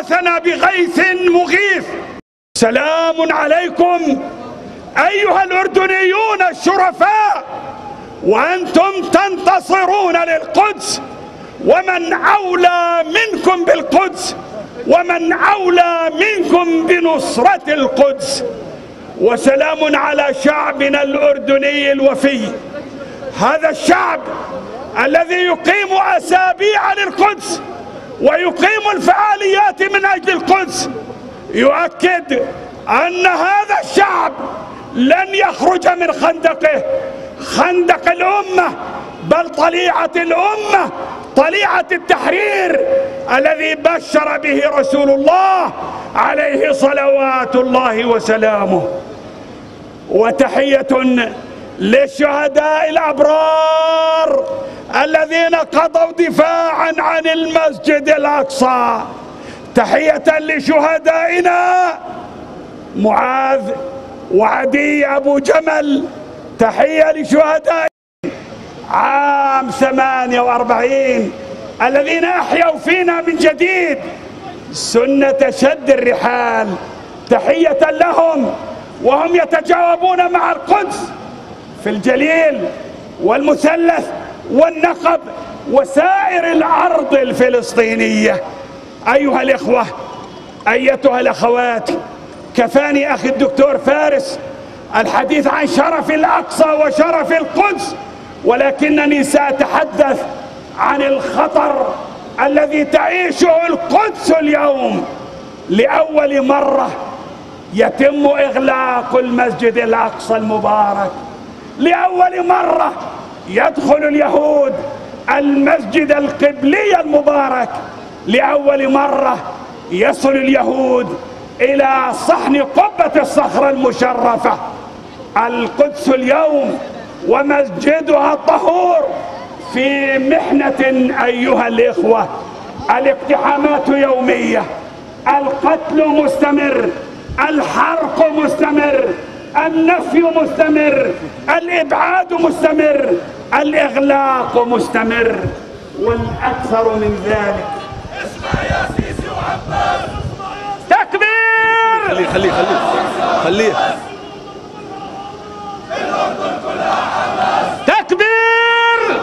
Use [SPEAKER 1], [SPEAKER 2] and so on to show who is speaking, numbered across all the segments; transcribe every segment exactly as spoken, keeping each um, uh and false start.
[SPEAKER 1] أغاثنا بغيث مغيث. سلام عليكم أيها الأردنيون الشرفاء، وأنتم تنتصرون للقدس، ومن أولى منكم بالقدس، ومن أولى منكم بنصرة القدس. وسلام على شعبنا الأردني الوفي، هذا الشعب الذي يقيم أسابيع للقدس ويقيم الفعاليات من أجل القدس، يؤكد أن هذا الشعب لن يخرج من خندقه، خندق الأمة، بل طليعة الأمة، طليعة التحرير الذي بشر به رسول الله عليه صلوات الله وسلامه. وتحية للشهداء الأبرار الذين قضوا دفاعا عن المسجد الأقصى. تحية لشهدائنا معاذ وعدي أبو جمل. تحية لشهداء عام ثمانية وأربعين الذين أحيوا فينا من جديد سنة شد الرحال. تحية لهم وهم يتجاوبون مع القدس في الجليل والمثلث والنقب وسائر الأرض الفلسطينية. أيها الإخوة، أيتها الأخوات، كفاني أخي الدكتور فارس الحديث عن شرف الأقصى وشرف القدس، ولكنني سأتحدث عن الخطر الذي تعيشه القدس اليوم. لأول مرة يتم إغلاق المسجد الأقصى المبارك، لأول مرة يدخل اليهود المسجد القبلي المبارك، لأول مرة يصل اليهود إلى صحن قبة الصخرة المشرفة. القدس اليوم ومسجدها الطهور في محنة أيها الإخوة. الاقتحامات يومية، القتل مستمر، الحرق مستمر، النفي مستمر، الإبعاد مستمر، الإغلاق مستمر، والأكثر من ذلك.
[SPEAKER 2] اسمع يا سيسي وعباس،
[SPEAKER 1] تكبير.
[SPEAKER 3] خليه خليه خليه خليه
[SPEAKER 2] الأردن كلها حماس.
[SPEAKER 1] تكبير.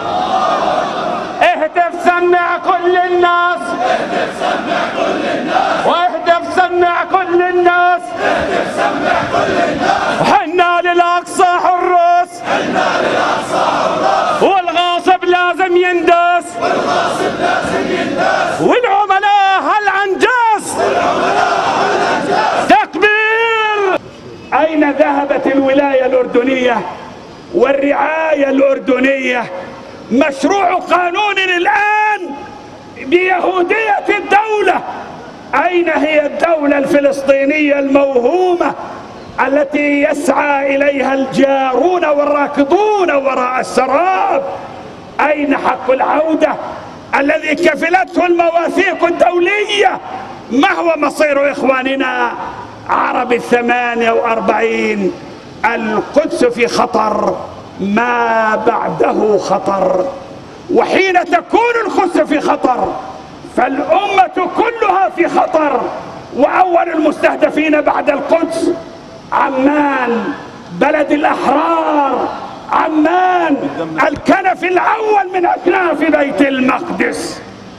[SPEAKER 1] اهتف سمع كل الناس،
[SPEAKER 2] اهتف سمع كل الناس،
[SPEAKER 1] واهتف سمع كل الناس،
[SPEAKER 2] اهتف سمع كل الناس.
[SPEAKER 1] وحنا للأقصى حراس،
[SPEAKER 2] حنا للأقصى حراس،
[SPEAKER 1] والغاصب لازم ينداس،
[SPEAKER 2] والغاصب لازم ينداس،
[SPEAKER 1] والعملاء هالعنجاس،
[SPEAKER 2] والعملاء هالأنجاس.
[SPEAKER 1] تكبير. أين ذهبت الولاية الأردنية والرعاية الأردنية؟ مشروع قانون الآن بيهودية الدولة. أين هي الدولة الفلسطينية الموهومة التي يسعى إليها الجارون والراكضون وراء السراب؟ أين حق العودة الذي كفلته المواثيق الدولية؟ ما هو مصير إخواننا عرب الثمانية وأربعين؟ القدس في خطر، ما بعده خطر. وحين تكون القدس في خطر فالأمة كلها في خطر. وأول المستهدفين بعد القدس عمان، بلد الأحرار، عمان، الكنف الأول من أكناف بيت المقدس.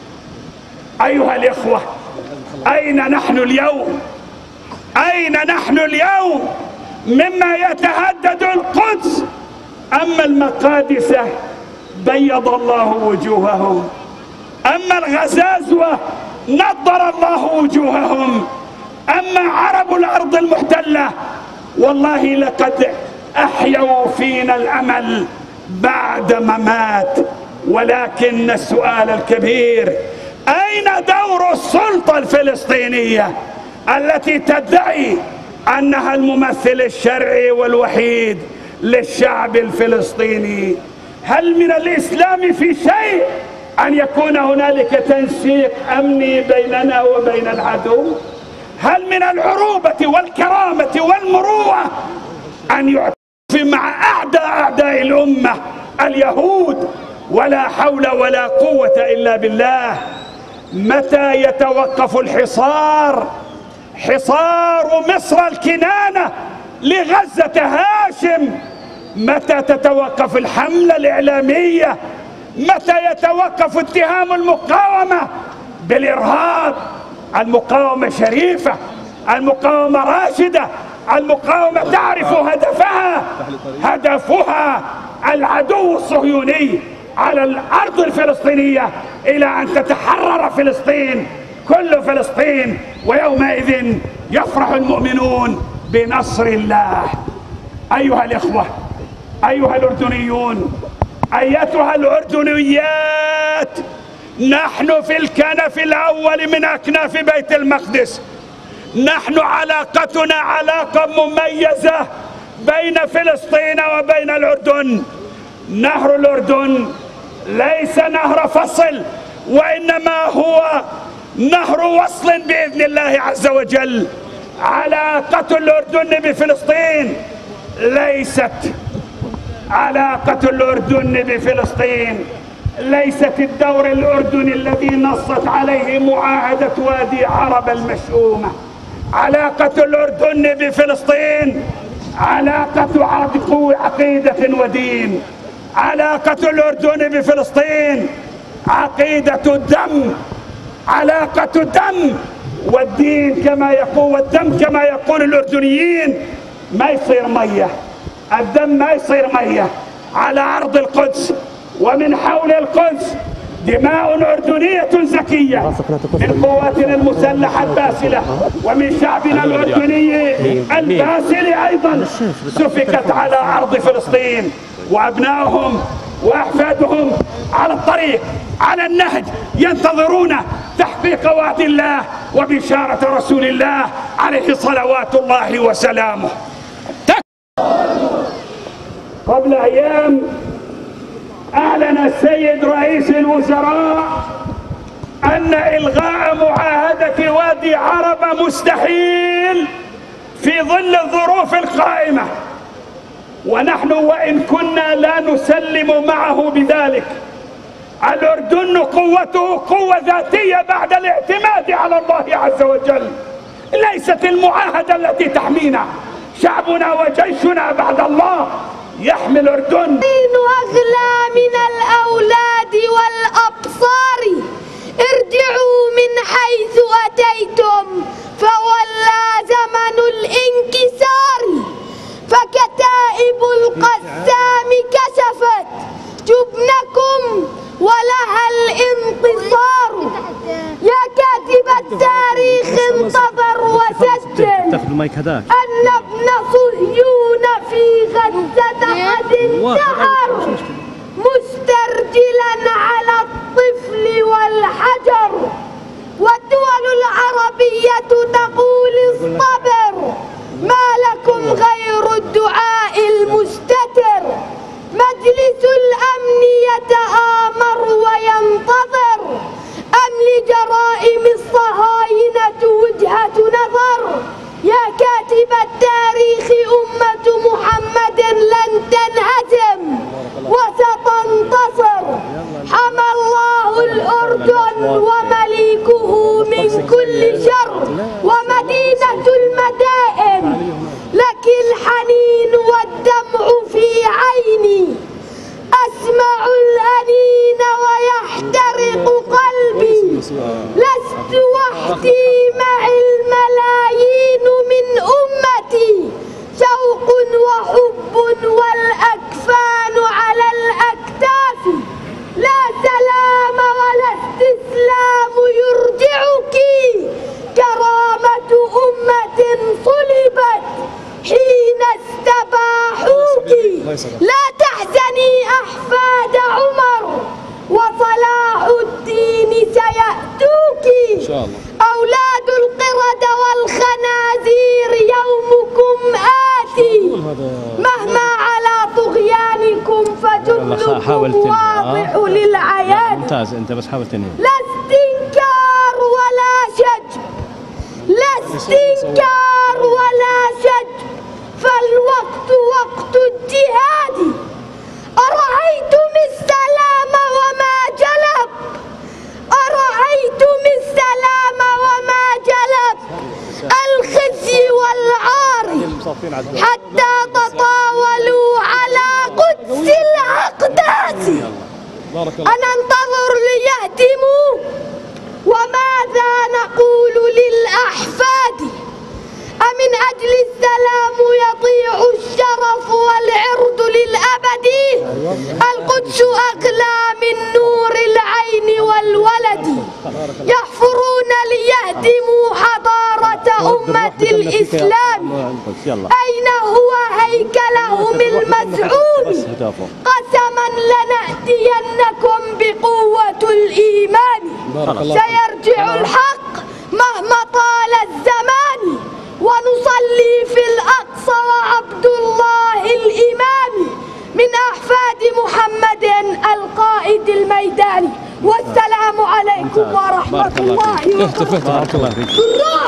[SPEAKER 1] أيها الإخوة، أين نحن اليوم؟ أين نحن اليوم مما يتهدد القدس؟ أما المقادسة بيض الله وجوههم، أما الغزازوة نضر الله وجوههم، أما عرب الأرض المحتلة والله لقد أحيوا فينا الأمل بعد ما مات. ولكن السؤال الكبير، أين دور السلطة الفلسطينية التي تدعي أنها الممثل الشرعي والوحيد للشعب الفلسطيني؟ هل من الإسلام في شيء أن يكون هنالك تنسيق أمني بيننا وبين العدو؟ هل من العروبة والكرامة والمروءة أن يعترف مع أعداء أعداء الأمة اليهود؟ ولا حول ولا قوة إلا بالله. متى يتوقف الحصار، حصار مصر الكنانة لغزة هاشم؟ متى تتوقف الحملة الإعلامية؟ متى يتوقف اتهام المقاومة بالإرهاب؟ المقاومة شريفة، المقاومة راشدة، المقاومة تعرف هدفها، هدفها العدو الصهيوني على الأرض الفلسطينية إلى أن تتحرر فلسطين، كل فلسطين، ويومئذ يفرح المؤمنون بنصر الله. أيها الإخوة، أيها الأردنيون، أيتها الأردنيات، نحن في الكنف الأول من أكناف بيت المقدس. نحن علاقتنا علاقة مميزة بين فلسطين وبين الأردن. نهر الأردن ليس نهر فصل، وإنما هو نهر وصل بإذن الله عز وجل. علاقة الأردن بفلسطين ليست علاقة الأردن بفلسطين ليست الدور الأردني الذي نصت عليه معاهدة وادي عرب المشؤومة. علاقة الأردن بفلسطين علاقة عقيدة ودين. علاقة الأردن بفلسطين عقيدة دم، علاقة دم، والدين كما يقول، والدم كما يقول الأردنيين ما يصير مية، الدم ما يصير مية. على أرض القدس ومن حول القدس دماء أردنية زكية من قواتنا المسلحة الباسلة ومن شعبنا الأردني الباسل أيضا سفكت على أرض فلسطين، وأبنائهم وأحفادهم على الطريق، على النهج، ينتظرون تحقيق وعد الله وبشارة رسول الله عليه صلوات الله وسلامه. قبل أيام أعلن السيد رئيس الوزراء أن إلغاء معاهدة وادي عرب مستحيل في ظل الظروف القائمة، ونحن وإن كنا لا نسلم معه بذلك. الأردن قوته قوة ذاتية بعد الاعتماد على الله عز وجل، ليست المعاهدة التي تحمينا. شعبنا وجيشنا بعد الله يحمي الأردن.
[SPEAKER 4] أغلى من الأولاد والأبصار، ارجعوا من حيث أتيتم فولى زمن الانكسار، فكتائب القسام كشفت جبنكم ولها الانتصار. يا كاتب التاريخ انتظر وسجل أن ابن صهيون في غزة قد انتحر مسترجلا على الطفل والحجر، والدول العربية تقول اصطبر، ما لكم غير الدعاء المستتر. مجلس الأمن يتآمر وينتظر، أم لجرائم الصهاينة وجهة نظر؟ يا كاتب التاريخ أمة محمد لن تنهزم وستنتصر. حمى الله الأردن ومليكه من كل شر، ومدينة المدائن لك الحنين والدمع في عيني، أسمع الأنين ويحترق قلبي، لست وحدي معي الملايين من أمتي، شوق وحب والأكفان على الأكتاف، لا سلام ولا استسلام يرجعك، كرامة أمة صلبت حين استباحوك. لا تحزني أحفاد عمر، وصلاح الدين سيأتوك، أولاد القردة والخنازير يومكم آتي، مهما على طغيانكم فجلكم واضح للعيان.
[SPEAKER 5] ممتاز، انت بس حاول تنهي.
[SPEAKER 4] لا استنكار ولا شجب، لا استنكار ولا شجب، فالوقت وقت الجهاد. أرأيتم السلام وما جلب، أرأيتم حتى تطاولوا على قدس الأقداس. أننتظر ليهدموا وماذا نقول للأحفاد؟ أمن أجل السلام يضيع الشرف والعرض للأبد؟ القدس أغلى من نور العين والولد. يحفرون ليهدموا حضارة أمة الإسلام. أين هو هيكلهم المزعوم؟ قسما لنأتينكم بقوة الإيمان. سيرجع الحق مهما طال الزمان. ونصلي في الأقصى وعبد الله الإمام من أحفاد محمد القائد الميداني. والسلام عليكم ورحمة الله وبركاته.